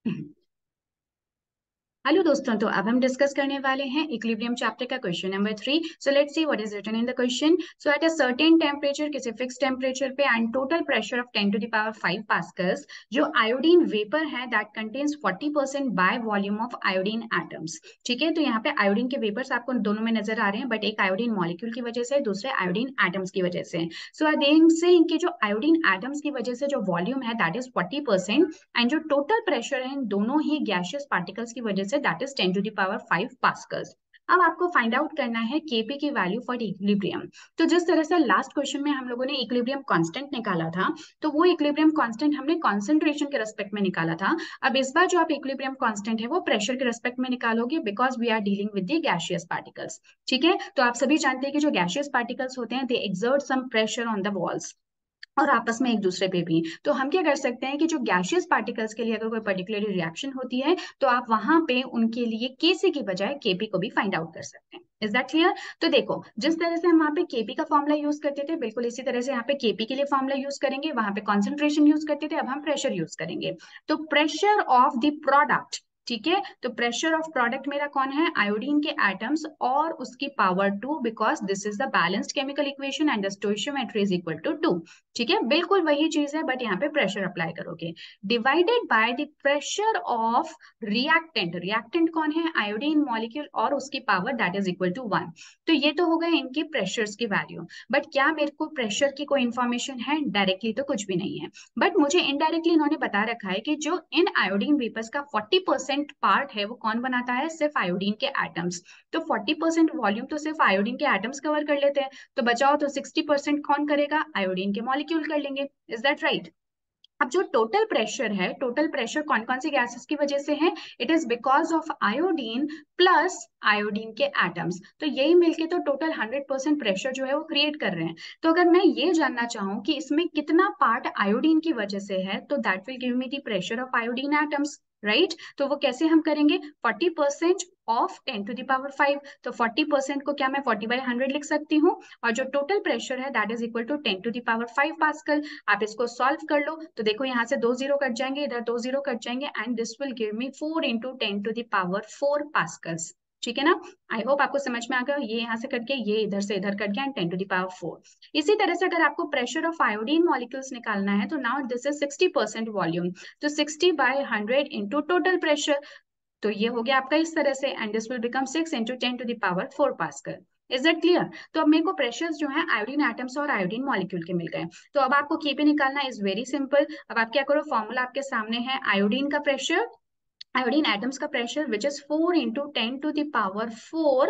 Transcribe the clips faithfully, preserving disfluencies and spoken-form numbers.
Hello दोस्तों, तो अब हम डिस्कस करने वाले हैं इक्विलिब्रियम चैप्टर का question number three. So let's see what is written in the question. So at a certain temperature, किसी फिक्स टेम्परेचर पे and total pressure of ten to the power five pascals, जो iodine vapour है that contains forty percent by volume of iodine atoms. ठीक है, तो यहाँ पे iodine के वेपर्स आपको दोनों में नजर आ रहे हैं, बट एक आयोडीन मॉलिक्यूल की वजह से, दूसरे आयोडीन एटम्स की वजह से। सो अदेन से इनके जो आयोडीन एटम्स की वजह से जो वॉल्यूम है that is forty percent, and जो टोटल प्रेशर है इन दोनों ही गैशियस पार्टिकल्स की वजह से that is ten to the power five pascals. अब आपको फाइंड आउट करना है केपी की वैल्यू फॉर इक्विलिब्रियम। तो जिस तरह से लास्ट क्वेश्चन में हम लोगों ने इक्विलिब्रियम कांस्टेंट निकाला था, तो वो इक्विलिब्रियम कांस्टेंट हमने कॉन्सेंट्रेशन के रेस्पेक्ट में निकाला था। अब इस बार जो आप इक्विलिब्रियम कांस्टेंट है वो प्रेशर के रेस्पेक्ट में निकालोगे, because we are dealing with the gaseous particles. ठीक है, तो आप सभी जानते हैं कि जो गैशियस पार्टिकल्स होते हैं they exert some pressure on the walls और आपस में एक दूसरे पे भी। तो हम क्या कर सकते हैं कि जो गैशियस पार्टिकल्स के लिए अगर कोई पर्टिकुलर रिएक्शन होती है, तो आप वहां पे उनके लिए केसी की बजाय केपी को भी फाइंड आउट कर सकते हैं। Is that clear? तो देखो, जिस तरह से हम वहां पे केपी का फॉर्मूला यूज करते थे, बिल्कुल इसी तरह से यहाँ पे केपी के लिए फॉर्मूला यूज करेंगे। वहां पे कॉन्सेंट्रेशन यूज करते थे, अब हम प्रेशर यूज करेंगे। तो प्रेशर ऑफ द प्रोडक्ट, ठीक है, तो प्रेशर ऑफ प्रोडक्ट मेरा कौन है? आयोडीन के एटम्स और उसकी power two, because this is the balanced chemical equation and the stoichiometry is equal to two. ठीक है, बिल्कुल वही चीज है, बट यहाँ पे प्रेशर अप्लाई करोगे, divided by the pressure of reactant. Reactant कौन है? आयोडीन मॉलिक्यूल और उसकी power that is equal to one. तो ये तो हो गए इनकी प्रेशर्स की वैल्यू, बट क्या मेरे को प्रेशर की कोई इंफॉर्मेशन है? डायरेक्टली तो कुछ भी नहीं है, बट मुझे इनडायरेक्टली इन्होंने बता रखा है कि जो इन आयोडीन वेपर्स का फोर्टी परसेंट पार्ट है वो कौन बनाता है? सिर्फ आयोडीन के एटम्स। तो फोर्टी परसेंट वॉल्यूम तो सिर्फ आयोडीन के एटम्स कवर कर लेते हैं, तो बचाओ तो सिक्सटी परसेंट कौन करेगा? आयोडीन के मॉलिक्यूल कर लेंगे। Is that right? अब जो टोटल प्रेशर है, टोटल प्रेशर कौन कौन सी गैसेस की वजह से है? It is because of iodine plus iodine के एटम्स। तो यही मिलके तो टोटल हंड्रेड परसेंट प्रेशर जो है वो क्रिएट कर रहे हैं। तो अगर मैं ये जानना चाहूँ कि इसमें कितना पार्ट आयोडीन की वजह से है, तो that will give me the pressure of iodine atoms, right? तो वो कैसे हम करेंगे? Forty percent of ten to the power five. तो फोर्टी परसेंट को क्या मैं फोर्टी बाई हंड्रेड लिख सकती हूँ, और जो टोटल प्रेशर है that is equal to ten to the power five pascal. आप इसको सॉल्व कर लो, तो देखो यहाँ से दो जीरो कट जाएंगे, इधर दो जीरो कट जाएंगे, and this will give me four into ten to the power four pascals. ठीक है ना? आई होप आपको समझ में आ गया। ये यहाँ से कट गया, ये इधर से इधर कट गया, and ten to the power four. इसी तरह से अगर आपको प्रेशर ऑफ आयोडीन मॉलिक्यूल्स निकालना है, तो now this is sixty percent volume, तो sixty by hundred into total pressure. तो ये हो गया आपका इस तरह से, and this will become six into ten to the power four pascal. Is that clear? तो अब मेरे को प्रेशर्स जो है आयोडीन एटम्स और आयोडीन मॉलिक्यूल के मिल गए। तो अब आपको केपी निकालना इज वेरी सिंपल। अब आप क्या करो, फॉर्मूला आपके सामने है, आयोडीन का प्रेशर, आयोडीन एटम्स का pressure which is four into ten to the power four,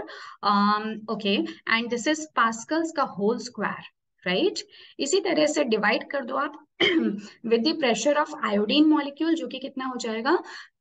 okay, and this is pascals का होल स्क्वायर, राइट? इसी तरह से डिवाइड कर दो आप with the pressure of iodine molecule, जो कि कितना हो जाएगा?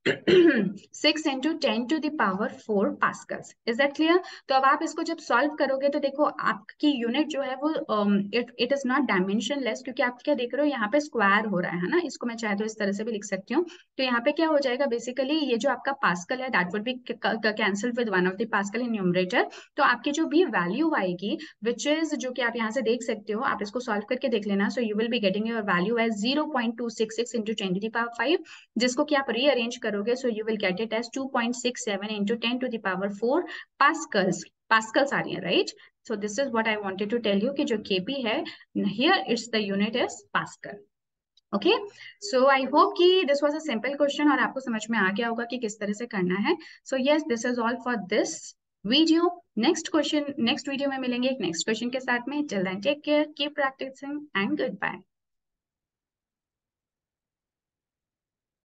Six into ten to the power four pascals. Is that clear? तो अब आप इसको जब सॉल्व करोगे तो देखो आपकी यूनिट जो है वो it it is not dimensionless, क्योंकि आप क्या देख रहे हो यहाँ पे स्क्वायर हो रहा है ना। इसको मैं चाहे तो इस तरह से भी लिख सकती हूँ। तो यहाँ पे क्या हो जाएगा, बेसिकली ये जो आपका पास्कल है that would be cancel with one of the pascal in numerator. तो आपकी जो भी वैल्यू आएगी, विच इज, जो कि आप यहाँ से देख सकते हो, आप इसको सॉल्व करके देख लेना। So you will be getting your value as zero point two six six into ten to the power five, जिसको कि आप रीअरेंज करोगे, so you will get it as two point six seven into ten to the power four pascals. Pascals आ रही है, right? So this is what I wanted to tell you कि जो KP है here, it's the unit is pascal. Okay, so I hope कि this was a simple question और आपको समझ में आ गया होगा कि किस तरह से करना है। So yes, this is all for this video. Next question, next video में मिलेंगे एक नेक्स्ट क्वेश्चन के साथ में। Till then take care, keep practising and good bye.